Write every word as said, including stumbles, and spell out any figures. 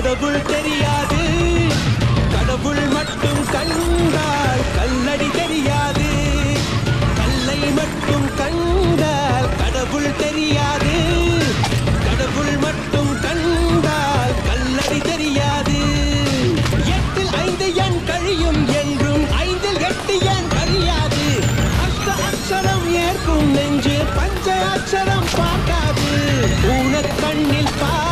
கடவுள் தெரியாது கடவுள் மட்டும் கண்டால் கல்லடி தெரியாது கல்லை மட்டும் கண்டால் கடவுள் தெரியாது கடவுள் மட்டும் கண்டால் கல்லடி தெரியாது எட்டில் ஐந்து எண் கழியும் என்றும் ஐந்தில் எட்டு எண் கழியாது அஷ்ட அக்ஷரம் ஏற்கும் நெஞ்சு பஞ்ச அக்ஷரம் பார்க்காது ஊன கண்ணில் பா